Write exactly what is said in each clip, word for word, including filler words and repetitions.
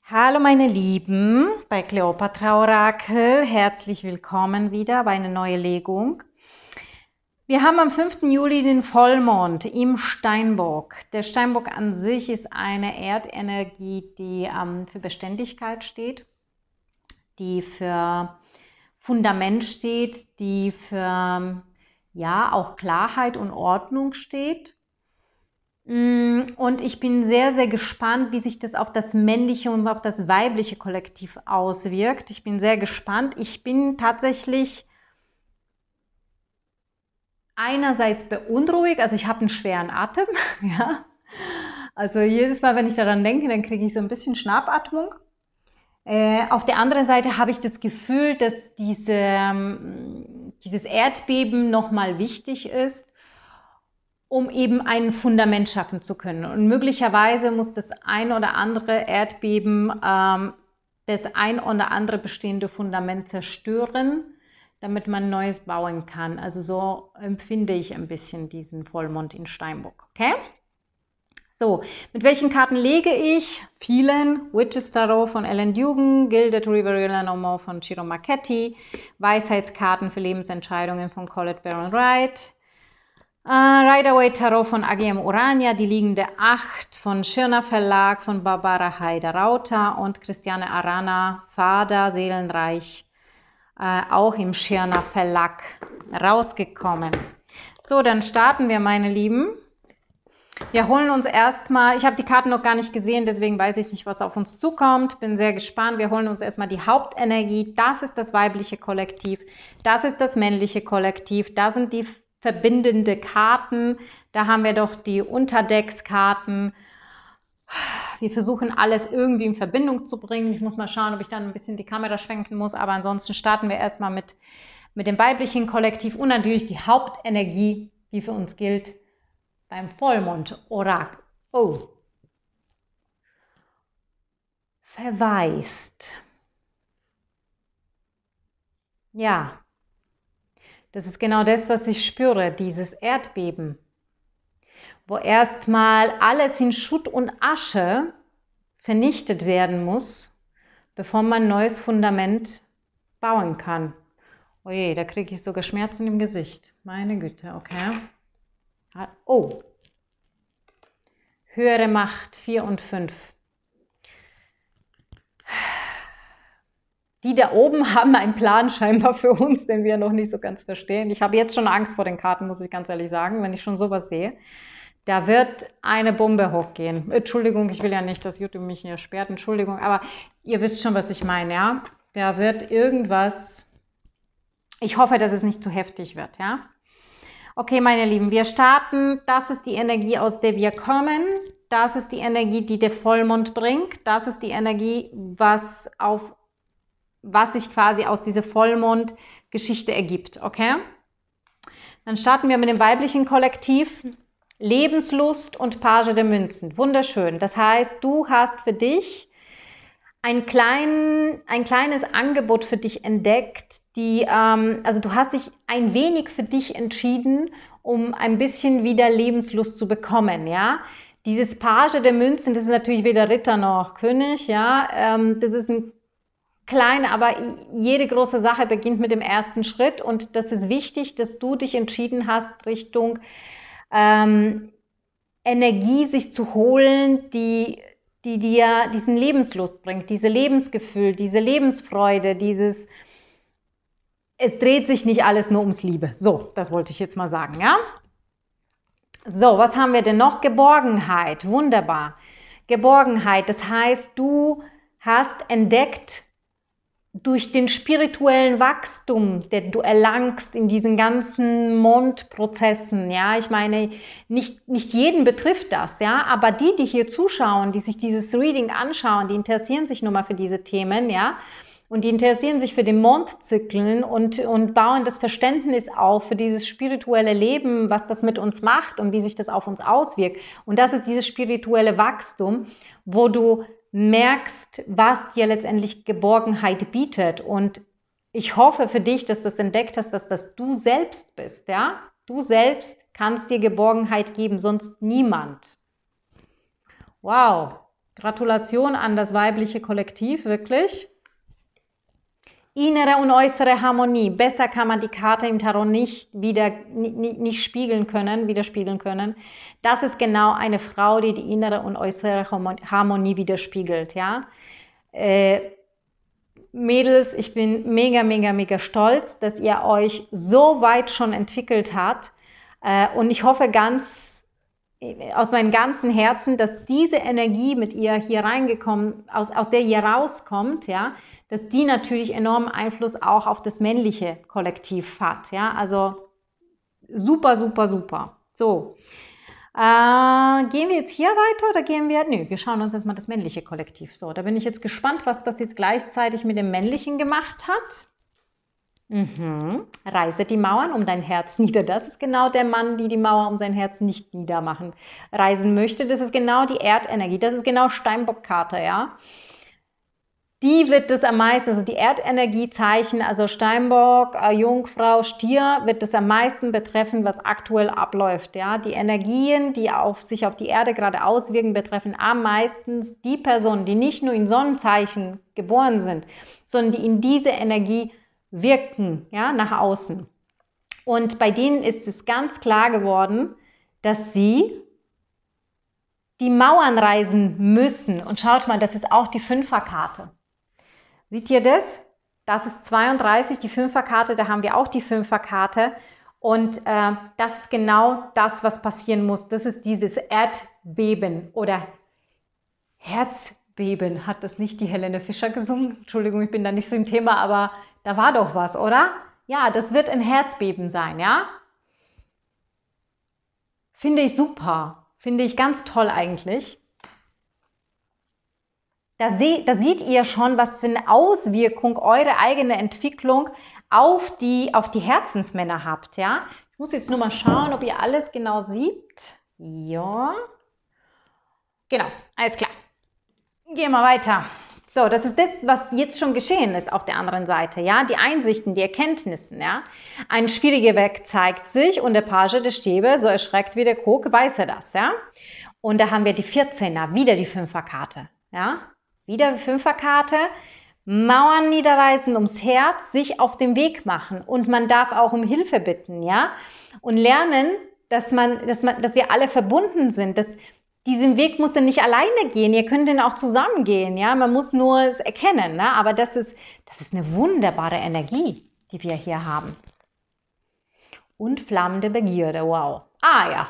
Hallo meine Lieben bei Kleopatra Orakel, herzlich willkommen wieder bei einer neuen Legung. Wir haben am fünften Juli den Vollmond im Steinbock. Der Steinbock an sich ist eine Erdenergie, die ähm, für Beständigkeit steht, die für Fundament steht, die für ja auch Klarheit und Ordnung steht. Und ich bin sehr, sehr gespannt, wie sich das auf das männliche und auf das weibliche Kollektiv auswirkt. Ich bin sehr gespannt. Ich bin tatsächlich einerseits beunruhigt, also ich habe einen schweren Atem, ja. Also jedes Mal, wenn ich daran denke, dann kriege ich so ein bisschen Schnappatmung. Äh, auf der anderen Seite habe ich das Gefühl, dass diese, dieses Erdbeben nochmal wichtig ist, um eben ein Fundament schaffen zu können. Und möglicherweise muss das ein oder andere Erdbeben ähm, das ein oder andere bestehende Fundament zerstören, damit man Neues bauen kann. Also so empfinde ich ein bisschen diesen Vollmond in Steinbock. Okay? So, mit welchen Karten lege ich? Vielen. Witches Tarot von Ellen Dugan, Gilded River Lenormand von Ciro Marchetti, Weisheitskarten für Lebensentscheidungen von Colette Baron Wright, Uh, Rider-Waite Tarot von A G M Urania, die liegende acht von Schirner Verlag von Barbara Heider-Rauter und Christiane Arana, Vater, Seelenreich, uh, auch im Schirner Verlag rausgekommen. So, dann starten wir, meine Lieben. Wir holen uns erstmal, ich habe die Karten noch gar nicht gesehen, deswegen weiß ich nicht, was auf uns zukommt. Bin sehr gespannt. Wir holen uns erstmal die Hauptenergie. Das ist das weibliche Kollektiv. Das ist das männliche Kollektiv. Da sind die verbindende Karten. Da haben wir doch die Unterdeckskarten. Wir versuchen alles irgendwie in Verbindung zu bringen. Ich muss mal schauen, ob ich dann ein bisschen die Kamera schwenken muss. Aber ansonsten starten wir erstmal mit, mit dem weiblichen Kollektiv und natürlich die Hauptenergie, die für uns gilt beim Vollmond-Orakel. Oh. Verwaist. Ja. Das ist genau das, was ich spüre, dieses Erdbeben, wo erstmal alles in Schutt und Asche vernichtet werden muss, bevor man ein neues Fundament bauen kann. Oh je, da kriege ich sogar Schmerzen im Gesicht. Meine Güte, okay. Oh, höhere Macht, vier und fünf. Die da oben haben einen Plan scheinbar für uns, den wir noch nicht so ganz verstehen. Ich habe jetzt schon Angst vor den Karten, muss ich ganz ehrlich sagen, wenn ich schon sowas sehe. Da wird eine Bombe hochgehen. Entschuldigung, ich will ja nicht, dass YouTube mich hier sperrt. Entschuldigung, aber ihr wisst schon, was ich meine, ja? Da wird irgendwas... Ich hoffe, dass es nicht zu heftig wird, ja? Okay, meine Lieben, wir starten. Das ist die Energie, aus der wir kommen. Das ist die Energie, die der Vollmond bringt. Das ist die Energie, was auf was sich quasi aus dieser Vollmond-Geschichte ergibt, okay? Dann starten wir mit dem weiblichen Kollektiv. Lebenslust und Page der Münzen. Wunderschön. Das heißt, du hast für dich ein, klein, ein kleines Angebot für dich entdeckt, die, ähm, also du hast dich ein wenig für dich entschieden, um ein bisschen wieder Lebenslust zu bekommen, ja? Dieses Page der Münzen, das ist natürlich weder Ritter noch König, ja? Ähm, das ist ein klein, aber jede große Sache beginnt mit dem ersten Schritt und das ist wichtig, dass du dich entschieden hast, Richtung ähm, Energie sich zu holen, die, die dir diesen Lebenslust bringt, diese Lebensgefühl, diese Lebensfreude, dieses, es dreht sich nicht alles nur ums Liebe. So, das wollte ich jetzt mal sagen, ja? So, was haben wir denn noch? Geborgenheit, wunderbar. Geborgenheit, das heißt, du hast entdeckt, durch den spirituellen Wachstum, den du erlangst in diesen ganzen Mondprozessen, ja, ich meine, nicht, nicht jeden betrifft das, ja, aber die, die hier zuschauen, die sich dieses Reading anschauen, die interessieren sich nun mal für diese Themen, ja, und die interessieren sich für den Mondzyklen und, und bauen das Verständnis auf für dieses spirituelle Leben, was das mit uns macht und wie sich das auf uns auswirkt. Und das ist dieses spirituelle Wachstum, wo du merkst, was dir letztendlich Geborgenheit bietet. Und ich hoffe für dich, dass du es entdeckt hast, dass das du selbst bist. Ja? Du selbst kannst dir Geborgenheit geben, sonst niemand. Wow, Gratulation an das weibliche Kollektiv, wirklich. Innere und äußere Harmonie. Besser kann man die Karte im Tarot nicht, wieder, nicht, nicht spiegeln können, widerspiegeln können. Das ist genau eine Frau, die die innere und äußere Harmonie widerspiegelt. Ja? Äh, Mädels, ich bin mega, mega, mega stolz, dass ihr euch so weit schon entwickelt habt. Äh, und ich hoffe ganz aus meinem ganzen Herzen, dass diese Energie mit ihr hier reingekommen, aus, aus der ihr rauskommt, ja, dass die natürlich enormen Einfluss auch auf das männliche Kollektiv hat. Ja? Also super, super, super. So, äh, gehen wir jetzt hier weiter oder gehen wir, nö, wir schauen uns jetzt mal das männliche Kollektiv. So, da bin ich jetzt gespannt, was das jetzt gleichzeitig mit dem männlichen gemacht hat. Mhm. Reise die Mauern um dein Herz nieder. Das ist genau der Mann, die die Mauer um sein Herz nicht niedermachen reisen möchte. Das ist genau die Erdenergie. Das ist genau Steinbock-Karte, ja. Die wird das am meisten, also die Erdenergiezeichen, also Steinbock, äh, Jungfrau, Stier, wird das am meisten betreffen, was aktuell abläuft. Ja? Die Energien, die auf sich auf die Erde gerade auswirken, betreffen am meisten die Personen, die nicht nur in Sonnenzeichen geboren sind, sondern die in diese Energie wirken, ja, nach außen. Und bei denen ist es ganz klar geworden, dass sie die Mauern reisen müssen. Und schaut mal, das ist auch die Fünferkarte. Seht ihr das? Das ist zweiunddreißig, die Fünferkarte, da haben wir auch die Fünferkarte. Und äh, das ist genau das, was passieren muss. Das ist dieses Erdbeben oder Herzbeben. Hat das nicht die Helene Fischer gesungen? Entschuldigung, ich bin da nicht so im Thema, aber da war doch was, oder? Ja, das wird ein Herzbeben sein, ja? Finde ich super. Finde ich ganz toll eigentlich. Da, seh, da seht ihr schon, was für eine Auswirkung eure eigene Entwicklung auf die, auf die Herzensmänner habt. Ja? Ich muss jetzt nur mal schauen, ob ihr alles genau seht. Ja. Genau, alles klar. Gehen wir weiter. So, das ist das, was jetzt schon geschehen ist auf der anderen Seite. Ja? Die Einsichten, die Erkenntnissen. Ja? Ein schwieriger Weg zeigt sich und der Page der Stäbe, so erschreckt wie der Krug, weiß er das. Ja? Und da haben wir die vierzehner, wieder die Fünferkarte. Ja? Wieder Fünferkarte, Mauern niederreißen ums Herz, sich auf den Weg machen und man darf auch um Hilfe bitten, ja, und lernen, dass man, dass man, dass wir alle verbunden sind, dass diesen Weg muss er nicht alleine gehen, ihr könnt den auch zusammen gehen, ja, man muss nur es erkennen, ne? Aber das ist, das ist eine wunderbare Energie, die wir hier haben. Und flammende Begierde, wow. Ah ja.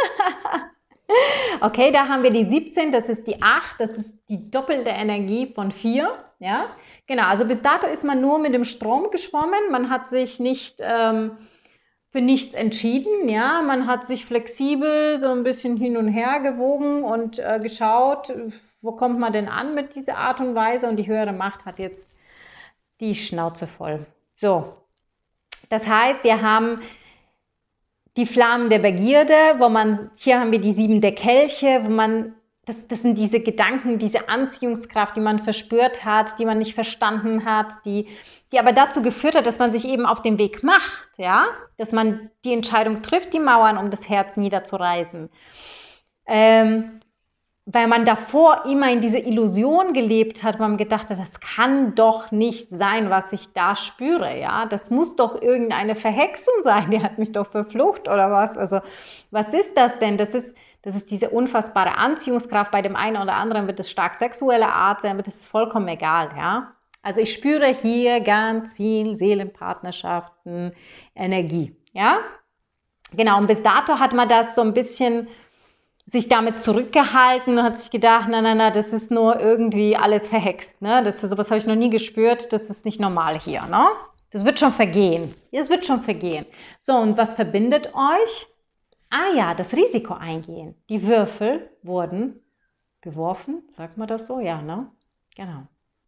Okay, da haben wir die siebzehn, das ist die acht, das ist die doppelte Energie von vier. Ja? Genau, also bis dato ist man nur mit dem Strom geschwommen, man hat sich nicht ähm, für nichts entschieden, ja? Man hat sich flexibel so ein bisschen hin und her gewogen und äh, geschaut, wo kommt man denn an mit dieser Art und Weise, und die höhere Macht hat jetzt die Schnauze voll. So, das heißt, wir haben die Flammen der Begierde, wo man, hier haben wir die sieben der Kelche, wo man, das, das sind diese Gedanken, diese Anziehungskraft, die man verspürt hat, die man nicht verstanden hat, die, die aber dazu geführt hat, dass man sich eben auf den Weg macht, ja, dass man die Entscheidung trifft, die Mauern um das Herz niederzureißen. Ähm, weil man davor immer in dieser Illusion gelebt hat, weil man gedacht hat, das kann doch nicht sein, was ich da spüre, ja, das muss doch irgendeine Verhexung sein, die hat mich doch verflucht oder was, also was ist das denn? Das ist, das ist diese unfassbare Anziehungskraft, bei dem einen oder anderen wird es stark sexuelle Art sein, wird es vollkommen egal, ja, also ich spüre hier ganz viel Seelenpartnerschaften, Energie, ja, genau, und bis dato hat man das so ein bisschen sich damit zurückgehalten und hat sich gedacht, na, na, na, das ist nur irgendwie alles verhext, ne? Das, sowas habe ich noch nie gespürt, das ist nicht normal hier, ne? Das wird schon vergehen, das wird schon vergehen. So, und was verbindet euch? Ah ja, das Risiko eingehen. Die Würfel wurden geworfen, sagt man das so? Ja, ne? Genau.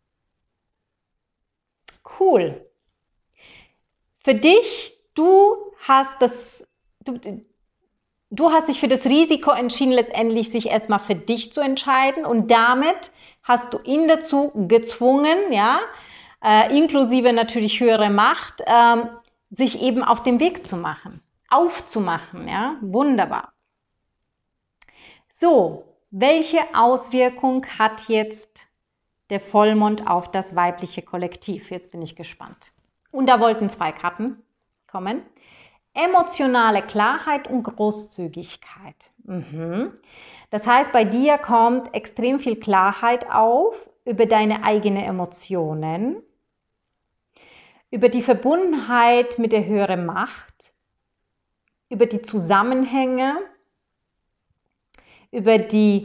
Cool. Für dich, du hast das, du, Du hast dich für das Risiko entschieden, letztendlich sich erstmal für dich zu entscheiden, und damit hast du ihn dazu gezwungen, ja, äh, inklusive natürlich höhere Macht, ähm, sich eben auf den Weg zu machen, aufzumachen, ja, wunderbar. So, welche Auswirkung hat jetzt der Vollmond auf das weibliche Kollektiv? Jetzt bin ich gespannt. Und da wollten zwei Karten kommen. Emotionale Klarheit und Großzügigkeit. Mhm. Das heißt, bei dir kommt extrem viel Klarheit auf über deine eigenen Emotionen, über die Verbundenheit mit der höheren Macht, über die Zusammenhänge, über die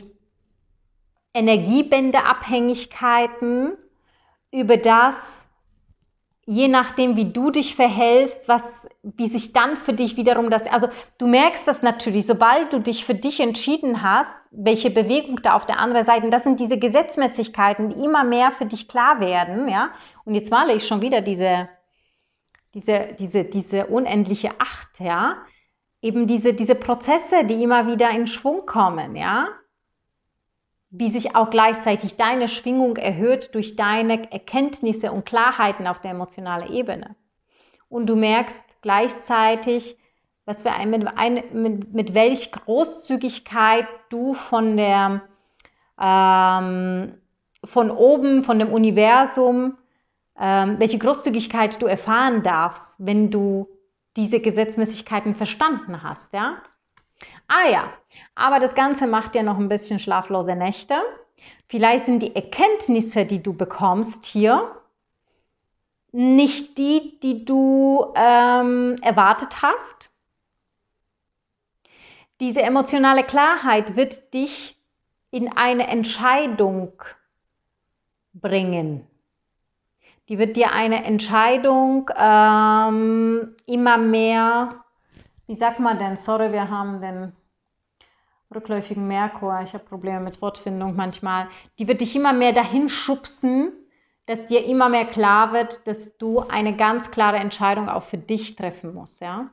Energiebändeabhängigkeiten, über das, je nachdem, wie du dich verhältst, was, wie sich dann für dich wiederum das, also du merkst das natürlich, sobald du dich für dich entschieden hast, welche Bewegung da auf der anderen Seite, das sind diese Gesetzmäßigkeiten, die immer mehr für dich klar werden, ja, und jetzt male ich schon wieder diese, diese, diese, diese unendliche Acht, ja, eben diese, diese Prozesse, die immer wieder in Schwung kommen, ja, wie sich auch gleichzeitig deine Schwingung erhöht durch deine Erkenntnisse und Klarheiten auf der emotionalen Ebene. Und du merkst gleichzeitig, was für ein, mit, mit, mit welch Großzügigkeit du von der ähm, von oben, von dem Universum, ähm, welche Großzügigkeit du erfahren darfst, wenn du diese Gesetzmäßigkeiten verstanden hast, ja? Ah ja, aber das Ganze macht ja noch ein bisschen schlaflose Nächte. Vielleicht sind die Erkenntnisse, die du bekommst hier, nicht die, die du ähm, erwartet hast. Diese emotionale Klarheit wird dich in eine Entscheidung bringen. Die wird dir eine Entscheidung ähm, immer mehr, wie sagt man denn, sorry, wir haben den rückläufigen Merkur, ich habe Probleme mit Wortfindung manchmal, die wird dich immer mehr dahin schubsen, dass dir immer mehr klar wird, dass du eine ganz klare Entscheidung auch für dich treffen musst, ja.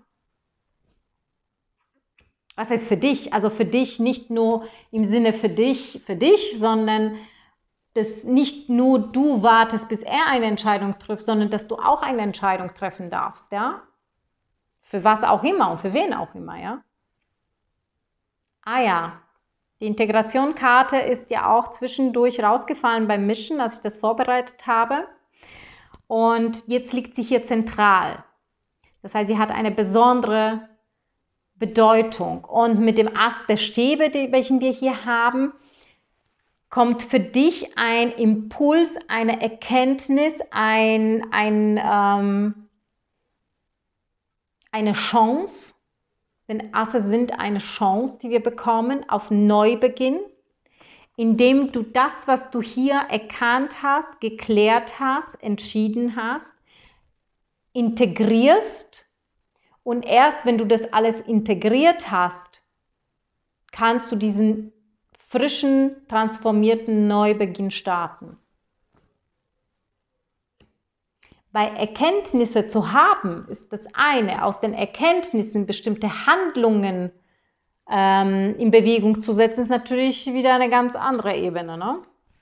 Was heißt für dich? Also für dich nicht nur im Sinne für dich, für dich, sondern dass nicht nur du wartest, bis er eine Entscheidung trifft, sondern dass du auch eine Entscheidung treffen darfst, ja. Für was auch immer und für wen auch immer, ja. Ah ja, die Integrationskarte ist ja auch zwischendurch rausgefallen beim Mischen, als ich das vorbereitet habe. Und jetzt liegt sie hier zentral. Das heißt, sie hat eine besondere Bedeutung. Und mit dem Ast der Stäbe, welchen wir hier haben, kommt für dich ein Impuls, eine Erkenntnis, ein, ein, ähm, eine Chance. Denn Asse sind eine Chance, die wir bekommen auf Neubeginn, indem du das, was du hier erkannt hast, geklärt hast, entschieden hast, integrierst. Und erst wenn du das alles integriert hast, kannst du diesen frischen, transformierten Neubeginn starten. Weil Erkenntnisse zu haben, ist das eine. Aus den Erkenntnissen bestimmte Handlungen ähm, in Bewegung zu setzen, ist natürlich wieder eine ganz andere Ebene. Ne?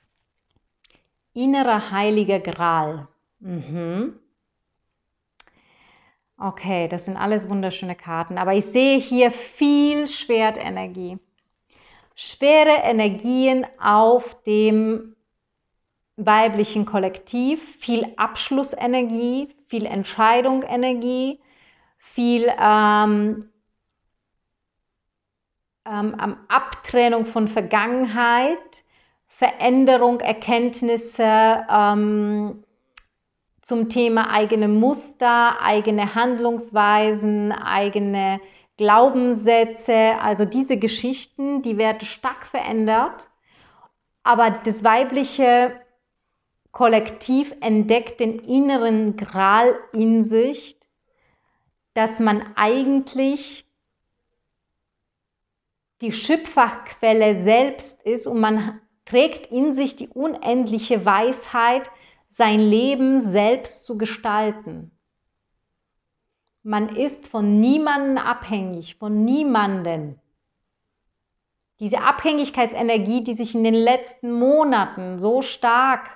Innerer heiliger Gral. Mhm. Okay, das sind alles wunderschöne Karten. Aber ich sehe hier viel Schwertenergie. Schwere Energien auf dem weiblichen Kollektiv, viel Abschlussenergie, viel Entscheidungsenergie, viel ähm, ähm, Abtrennung von Vergangenheit, Veränderung, Erkenntnisse ähm, zum Thema eigene Muster, eigene Handlungsweisen, eigene Glaubenssätze, also diese Geschichten, die werden stark verändert, aber das weibliche Kollektiv entdeckt den inneren Gral in sich, dass man eigentlich die Schöpferquelle selbst ist und man trägt in sich die unendliche Weisheit, sein Leben selbst zu gestalten. Man ist von niemandem abhängig, von niemandem. Diese Abhängigkeitsenergie, die sich in den letzten Monaten so stark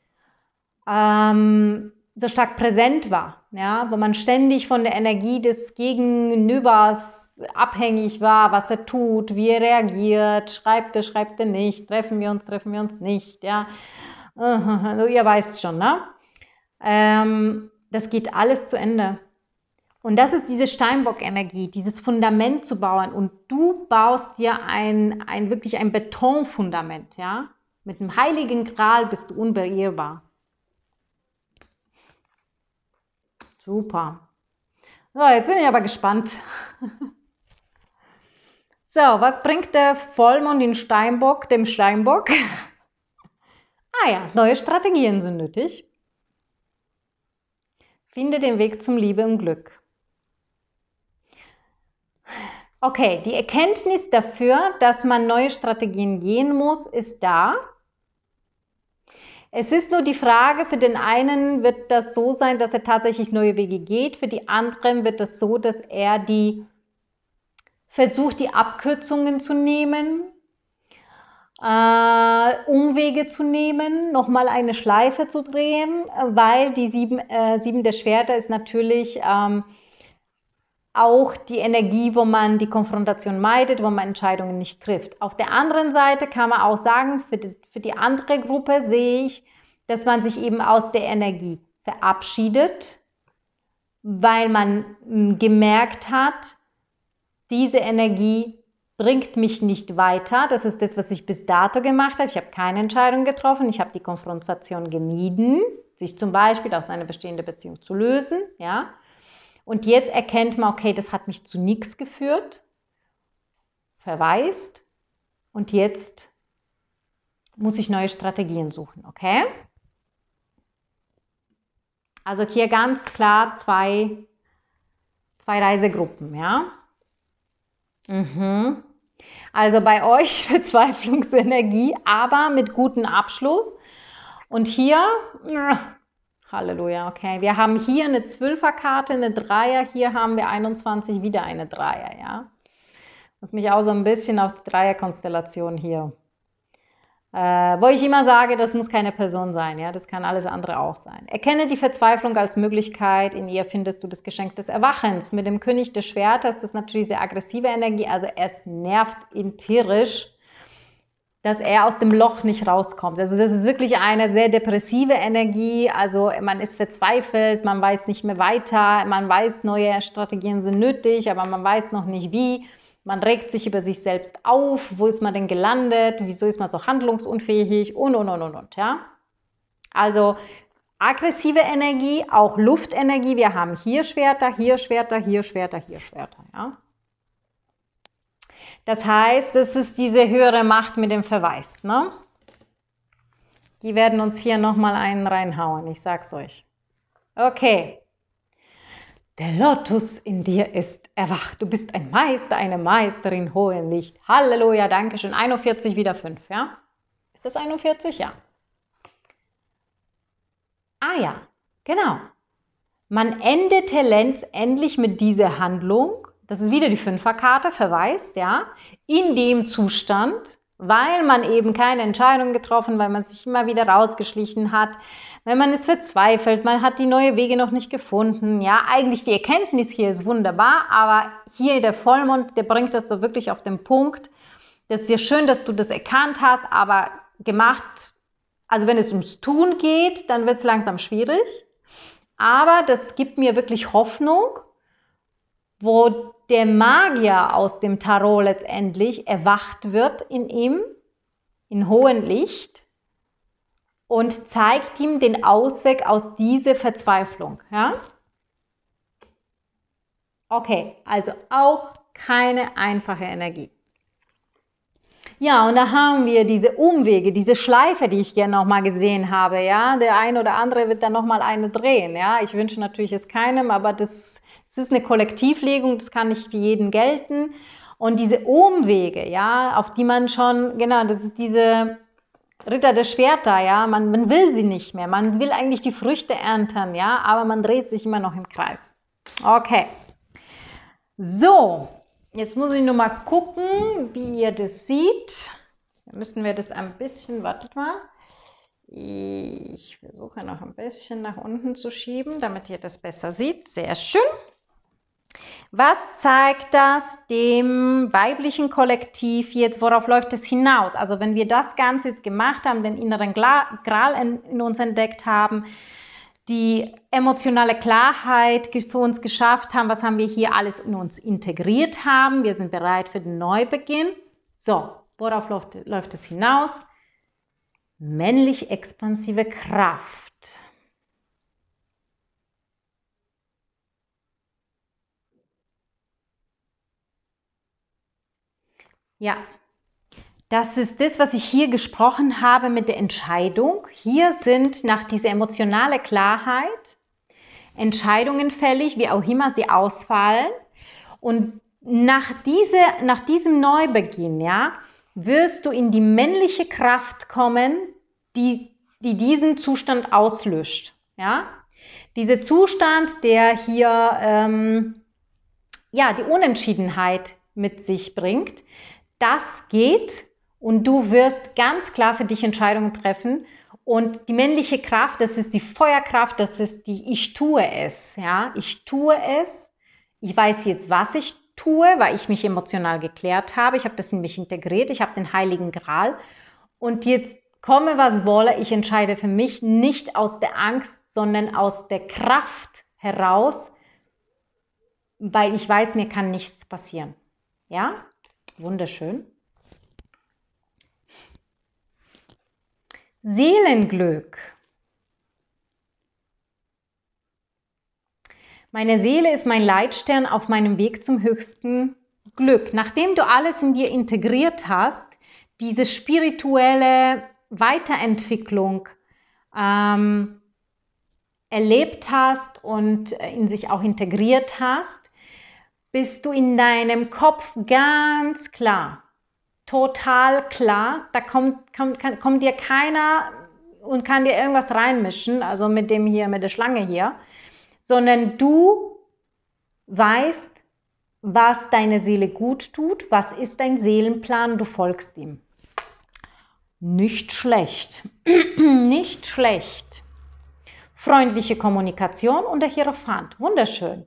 Ähm, so stark präsent war, ja, wo man ständig von der Energie des Gegenübers abhängig war, was er tut, wie er reagiert, schreibt er, schreibt er nicht, treffen wir uns, treffen wir uns nicht, ja. Also ihr weißt schon, ne? Ähm, das geht alles zu Ende. Und das ist diese Steinbock-Energie, dieses Fundament zu bauen. Und du baust dir ein, ein wirklich ein Betonfundament, ja. Mit dem heiligen Gral bist du unbeirrbar. Super. So, jetzt bin ich aber gespannt. So, was bringt der Vollmond in Steinbock, dem Steinbock? Ah ja, neue Strategien sind nötig. Finde den Weg zum Liebe und Glück. Okay, die Erkenntnis dafür, dass man neue Strategien gehen muss, ist da. Es ist nur die Frage, für den einen wird das so sein, dass er tatsächlich neue Wege geht, für die anderen wird das so, dass er die versucht, die Abkürzungen zu nehmen, äh, Umwege zu nehmen, nochmal eine Schleife zu drehen, weil die sieben, äh, sieben der Schwerter ist natürlich ähm, auch die Energie, wo man die Konfrontation meidet, wo man Entscheidungen nicht trifft. Auf der anderen Seite kann man auch sagen, für die, für die andere Gruppe sehe ich, dass man sich eben aus der Energie verabschiedet, weil man m, gemerkt hat, diese Energie bringt mich nicht weiter. Das ist das, was ich bis dato gemacht habe. Ich habe keine Entscheidung getroffen. Ich habe die Konfrontation gemieden, sich zum Beispiel aus einer bestehenden Beziehung zu lösen. Ja? Und jetzt erkennt man, okay, das hat mich zu nichts geführt, verwaist. Und jetzt muss ich neue Strategien suchen. Okay? Also hier ganz klar zwei, zwei Reisegruppen. Ja? Mhm. Also bei euch Verzweiflungsenergie, aber mit gutem Abschluss. Und hier, ja, Halleluja, okay. Wir haben hier eine Zwölferkarte, eine Dreier, hier haben wir einundzwanzig, wieder eine Dreier, ja. Was mich auch so ein bisschen auf die Dreierkonstellation hier, äh, wo ich immer sage, das muss keine Person sein, ja, das kann alles andere auch sein. Erkenne die Verzweiflung als Möglichkeit, in ihr findest du das Geschenk des Erwachens. Mit dem König des Schwerters ist das natürlich sehr aggressive Energie, also es nervt ihn tierisch, dass er aus dem Loch nicht rauskommt. Also das ist wirklich eine sehr depressive Energie, also man ist verzweifelt, man weiß nicht mehr weiter, man weiß, neue Strategien sind nötig, aber man weiß noch nicht wie. Man regt sich über sich selbst auf, wo ist man denn gelandet, wieso ist man so handlungsunfähig und, und, und, und, und, ja. Also aggressive Energie, auch Luftenergie, wir haben hier Schwerter, hier Schwerter, hier Schwerter, hier Schwerter, ja. Das heißt, das ist diese höhere Macht mit dem Verweis, ne? Die werden uns hier nochmal einen reinhauen, ich sag's euch. Okay. Der Lotus in dir ist erwacht. Du bist ein Meister, eine Meisterin hohen Licht. Halleluja, danke schön. einundvierzig wieder fünf, ja? Ist das einundvierzig? Ja. Ah ja, genau. Man endete letztendlich mit dieser Handlung, das ist wieder die Fünferkarte, verweist, ja, in dem Zustand, weil man eben keine Entscheidung getroffen, weil man sich immer wieder rausgeschlichen hat, wenn man ist verzweifelt, man hat die neuen Wege noch nicht gefunden, ja, eigentlich die Erkenntnis hier ist wunderbar, aber hier der Vollmond, der bringt das so wirklich auf den Punkt, das ist ja schön, dass du das erkannt hast, aber gemacht, also wenn es ums Tun geht, dann wird es langsam schwierig, aber das gibt mir wirklich Hoffnung, wo der Magier aus dem Tarot letztendlich erwacht wird in ihm, in hohem Licht, und zeigt ihm den Ausweg aus dieser Verzweiflung. Ja? Okay, also auch keine einfache Energie. Ja, und da haben wir diese Umwege, diese Schleife, die ich gerne nochmal gesehen habe. Ja? Der eine oder andere wird dann nochmal eine drehen. Ja? Ich wünsche natürlich es keinem, aber das, das ist eine Kollektivlegung, das kann nicht für jeden gelten. Und diese Umwege, ja, auf die man schon, genau, das ist diese Ritter der Schwerter, ja, man, man will sie nicht mehr, man will eigentlich die Früchte ernten, ja, aber man dreht sich immer noch im Kreis. Okay, so, jetzt muss ich nur mal gucken, wie ihr das seht. Dann müssen wir das ein bisschen, wartet mal, ich versuche noch ein bisschen nach unten zu schieben, damit ihr das besser seht. Sehr schön. Was zeigt das dem weiblichen Kollektiv jetzt? Worauf läuft es hinaus? Also wenn wir das Ganze jetzt gemacht haben, den inneren Gral in, in uns entdeckt haben, die emotionale Klarheit für uns geschafft haben, was haben wir hier alles in uns integriert haben, wir sind bereit für den Neubeginn. So, worauf läuft, läuft es hinaus? Männlich expansive Kraft. Ja, das ist das, was ich hier gesprochen habe mit der Entscheidung. Hier sind nach dieser emotionalen Klarheit Entscheidungen fällig, wie auch immer sie ausfallen. Und nach, diese, nach diesem Neubeginn, ja, wirst du in die männliche Kraft kommen, die, die diesen Zustand auslöscht. Ja? Dieser Zustand, der hier ähm, ja, die Unentschiedenheit mit sich bringt, das geht und du wirst ganz klar für dich Entscheidungen treffen. Und die männliche Kraft, das ist die Feuerkraft, das ist die Ich tue es. Ja? Ich tue es, ich weiß jetzt, was ich tue, weil ich mich emotional geklärt habe. Ich habe das in mich integriert, ich habe den Heiligen Gral. Und jetzt komme, was wolle, ich entscheide für mich nicht aus der Angst, sondern aus der Kraft heraus, weil ich weiß, mir kann nichts passieren. Ja, wunderschön. Seelenglück. Meine Seele ist mein Leitstern auf meinem Weg zum höchsten Glück. Nachdem du alles in dir integriert hast, diese spirituelle Weiterentwicklung ähm, erlebt hast und in sich auch integriert hast, bist du in deinem Kopf ganz klar, total klar. Da kommt, kommt, kann, kommt dir keiner und kann dir irgendwas reinmischen, also mit dem hier, mit der Schlange hier, sondern du weißt, was deine Seele gut tut, was ist dein Seelenplan, du folgst ihm. Nicht schlecht, nicht schlecht. Freundliche Kommunikation und der Hierophant, wunderschön.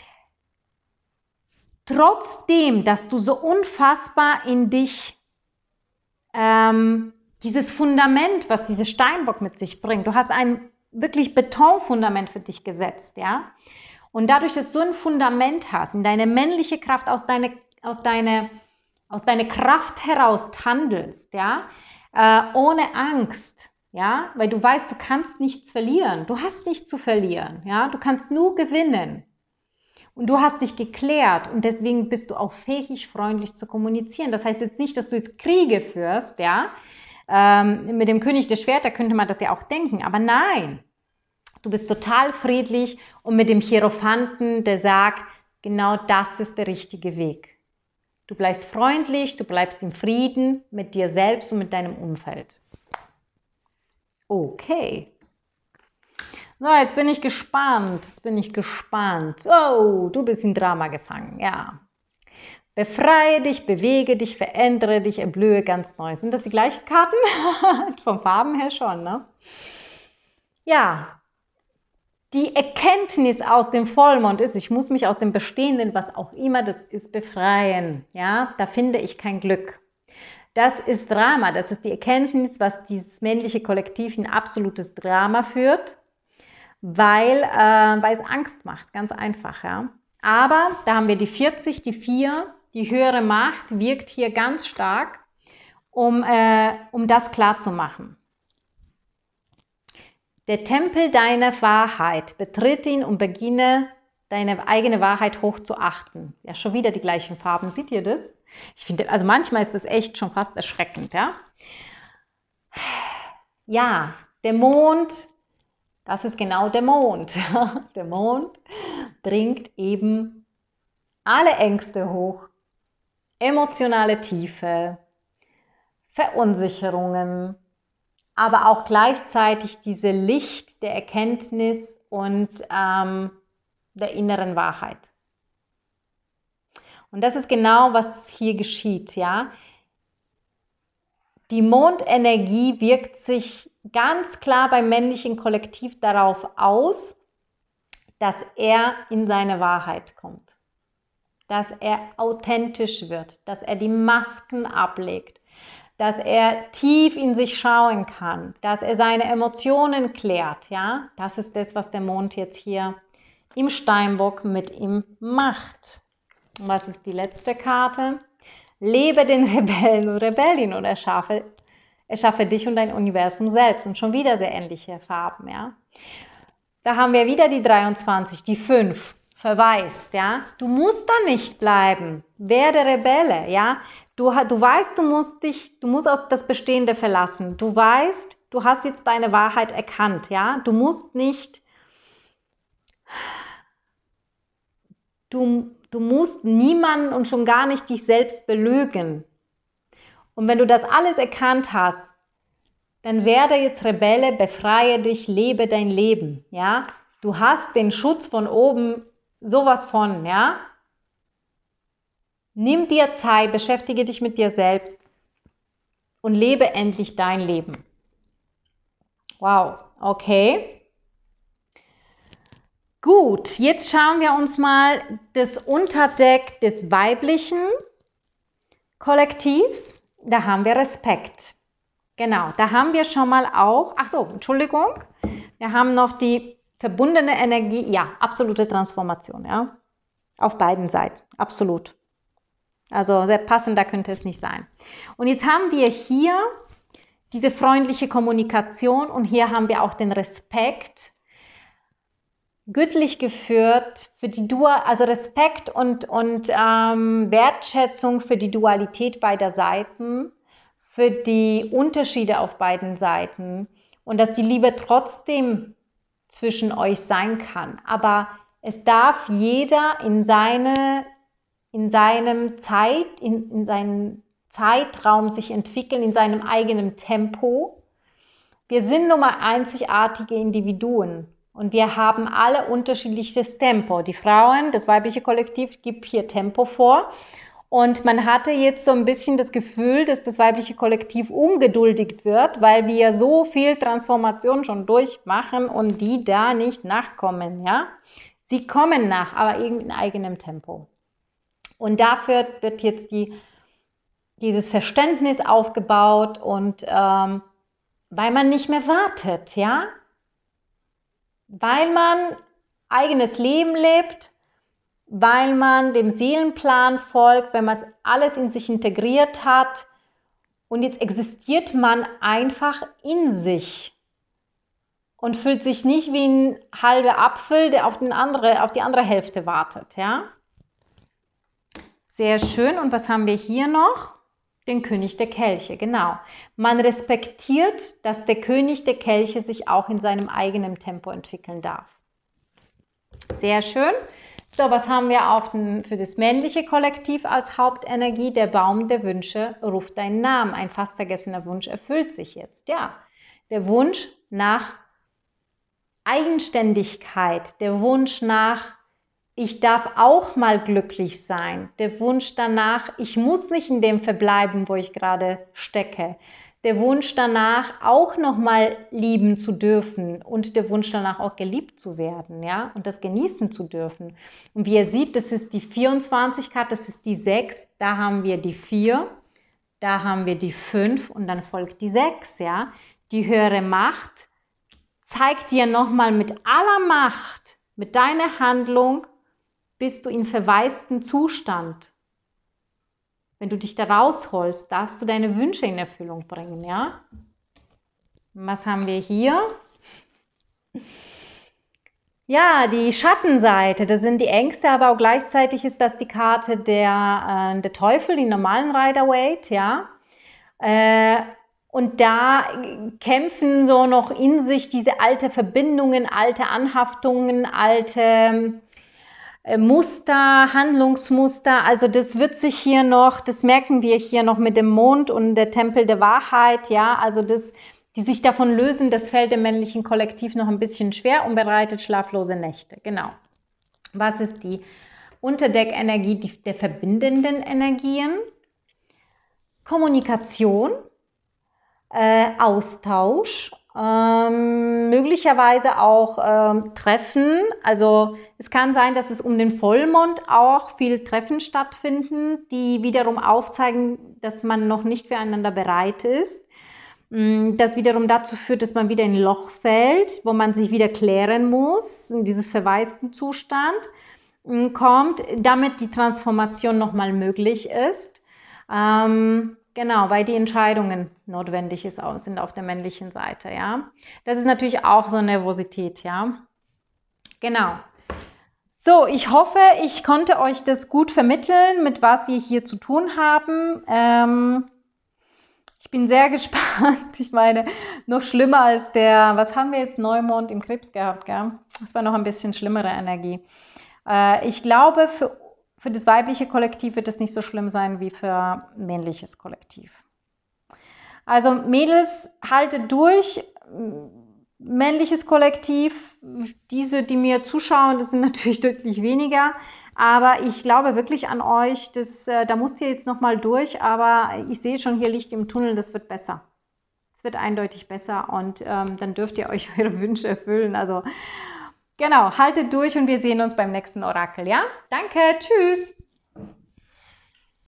Trotzdem, dass du so unfassbar in dich ähm, dieses Fundament, was dieser Steinbock mit sich bringt, du hast ein wirklich Betonfundament für dich gesetzt, ja. Und dadurch, dass du so ein Fundament hast, in deine männliche Kraft, aus deiner aus deine, aus deine Kraft heraus handelst, ja, äh, ohne Angst, ja, weil du weißt, du kannst nichts verlieren, du hast nichts zu verlieren, ja, du kannst nur gewinnen. Und du hast dich geklärt und deswegen bist du auch fähig, freundlich zu kommunizieren. Das heißt jetzt nicht, dass du jetzt Kriege führst, ja. Ähm, mit dem König der Schwerter könnte man das ja auch denken, aber nein. Du bist total friedlich und mit dem Hierophanten, der sagt, genau das ist der richtige Weg. Du bleibst freundlich, du bleibst im Frieden mit dir selbst und mit deinem Umfeld. Okay. So, jetzt bin ich gespannt. Jetzt bin ich gespannt. Oh, du bist in Drama gefangen. Ja. Befreie dich, bewege dich, verändere dich, erblühe ganz neu. Sind das die gleichen Karten? Vom Farben her schon, ne? Ja. Die Erkenntnis aus dem Vollmond ist, ich muss mich aus dem Bestehenden, was auch immer das ist, befreien. Ja, da finde ich kein Glück. Das ist Drama. Das ist die Erkenntnis, was dieses männliche Kollektiv in absolutes Drama führt. Weil, äh, weil es Angst macht, ganz einfach. Ja. Aber da haben wir die vierzig, die vier, die höhere Macht wirkt hier ganz stark, um, äh, um das klarzumachen. Der Tempel deiner Wahrheit, betritt ihn und beginne deine eigene Wahrheit hoch zu achten. Ja, schon wieder die gleichen Farben, seht ihr das? Ich finde, also manchmal ist das echt schon fast erschreckend, ja. Ja, der Mond. Das ist genau der Mond. Der Mond bringt eben alle Ängste hoch, emotionale Tiefe, Verunsicherungen, aber auch gleichzeitig diese Licht der Erkenntnis und ähm, der inneren Wahrheit. Und das ist genau, was hier geschieht, ja. Die Mondenergie wirkt sich ganz klar beim männlichen Kollektiv darauf aus, dass er in seine Wahrheit kommt. dass er authentisch wird, dass er die Masken ablegt, dass er tief in sich schauen kann, dass er seine Emotionen klärt. Ja? Das ist das, was der Mond jetzt hier im Steinbock mit ihm macht. Und was ist die letzte Karte? Lebe den Rebellen und Rebellin und erschaffe, erschaffe dich und dein Universum selbst. Und schon wieder sehr ähnliche Farben. Ja? Da haben wir wieder die dreiundzwanzig, die fünf. Verweist, ja, du musst da nicht bleiben, werde Rebelle, ja, du, du weißt, du musst dich, du musst aus das Bestehende verlassen, du weißt, du hast jetzt deine Wahrheit erkannt, ja, du musst nicht, du, du musst niemanden und schon gar nicht dich selbst belügen. Und wenn du das alles erkannt hast, dann werde jetzt Rebelle, befreie dich, lebe dein Leben, ja, du hast den Schutz von oben. Sowas von, ja? Nimm dir Zeit, beschäftige dich mit dir selbst und lebe endlich dein Leben. Wow, okay. Gut, jetzt schauen wir uns mal das Unterdeck des weiblichen Kollektivs. Da haben wir Respekt. Genau, da haben wir schon mal auch, ach so, Entschuldigung, wir haben noch die verbundene Energie, ja, absolute Transformation, ja, auf beiden Seiten, absolut. Also sehr passender könnte es nicht sein. Und jetzt haben wir hier diese freundliche Kommunikation und hier haben wir auch den Respekt, göttlich geführt für die Dual, also Respekt und, und ähm, Wertschätzung für die Dualität beider Seiten, für die Unterschiede auf beiden Seiten und dass die Liebe trotzdem zwischen euch sein kann. Aber es darf jeder in, seine, in seinem Zeit, in, in seinem Zeitraum sich entwickeln, in seinem eigenen Tempo. Wir sind nun mal einzigartige Individuen und wir haben alle unterschiedliches Tempo. Die Frauen, das weibliche Kollektiv gibt hier Tempo vor. Und man hatte jetzt so ein bisschen das Gefühl, dass das weibliche Kollektiv ungeduldig wird, weil wir so viel Transformation schon durchmachen und die da nicht nachkommen. Ja? Sie kommen nach, aber irgendwie in eigenem Tempo. Und dafür wird jetzt die, dieses Verständnis aufgebaut und ähm, weil man nicht mehr wartet, ja? Weil man eigenes Leben lebt, weil man dem Seelenplan folgt, wenn man es alles in sich integriert hat und jetzt existiert man einfach in sich und fühlt sich nicht wie ein halber Apfel, der auf, den andere, auf die andere Hälfte wartet. Ja? Sehr schön. Und was haben wir hier noch? Den König der Kelche, genau. Man respektiert, dass der König der Kelche sich auch in seinem eigenen Tempo entwickeln darf. Sehr schön. So, was haben wir auch für das männliche Kollektiv als Hauptenergie? Der Baum der Wünsche ruft deinen Namen. Ein fast vergessener Wunsch erfüllt sich jetzt. Ja, der Wunsch nach Eigenständigkeit, der Wunsch nach, ich darf auch mal glücklich sein, der Wunsch danach, ich muss nicht in dem verbleiben, wo ich gerade stecke. Der Wunsch danach, auch nochmal lieben zu dürfen und der Wunsch danach auch geliebt zu werden, ja, und das genießen zu dürfen. Und wie ihr seht, das ist die vierundzwanzig Karte, das ist die sechs, da haben wir die vier, da haben wir die fünf und dann folgt die sechs, ja. Die höhere Macht zeigt dir nochmal mit aller Macht, mit deiner Handlung, bist du in verwaisten Zustand. Wenn du dich da rausholst, darfst du deine Wünsche in Erfüllung bringen, ja? Was haben wir hier? Ja, die Schattenseite, das sind die Ängste, aber auch gleichzeitig ist das die Karte der, äh, der Teufel, die normalen Rider-Waite, ja? Äh, und da kämpfen so noch in sich diese alte Verbindungen, alte Anhaftungen, alte Muster, Handlungsmuster, also das wird sich hier noch, das merken wir hier noch mit dem Mond und der Tempel der Wahrheit, ja, also das, die sich davon lösen, das fällt dem männlichen Kollektiv noch ein bisschen schwer und bereitet schlaflose Nächte, genau. Was ist die Unterdeckenergie der verbindenden Energien? Kommunikation, äh, Austausch, Ähm, möglicherweise auch ähm, Treffen. Also es kann sein, dass es um den Vollmond auch viele Treffen stattfinden, die wiederum aufzeigen, dass man noch nicht füreinander bereit ist. Mm, Das wiederum dazu führt, dass man wieder in ein Loch fällt, wo man sich wieder klären muss, in dieses verwaisten Zustand mm, kommt, damit die Transformation nochmal möglich ist. Ähm, genau, weil die Entscheidungen notwendig ist, sind auf der männlichen Seite, ja. Das ist natürlich auch so Nervosität, ja. Genau. So, ich hoffe, ich konnte euch das gut vermitteln, mit was wir hier zu tun haben. Ähm, ich bin sehr gespannt. Ich meine, noch schlimmer als der, was haben wir jetzt, Neumond im Krebs gehabt, gell? Das war noch ein bisschen schlimmere Energie. Äh, ich glaube, für, für das weibliche Kollektiv wird es nicht so schlimm sein wie für männliches Kollektiv. Also Mädels, haltet durch. Männliches Kollektiv, diese, die mir zuschauen, das sind natürlich deutlich weniger. Aber ich glaube wirklich an euch, das, äh, da musst ihr jetzt nochmal durch. Aber ich sehe schon hier Licht im Tunnel, das wird besser. Es wird eindeutig besser und ähm, dann dürft ihr euch eure Wünsche erfüllen. Also genau, haltet durch und wir sehen uns beim nächsten Orakel, ja? Danke, tschüss!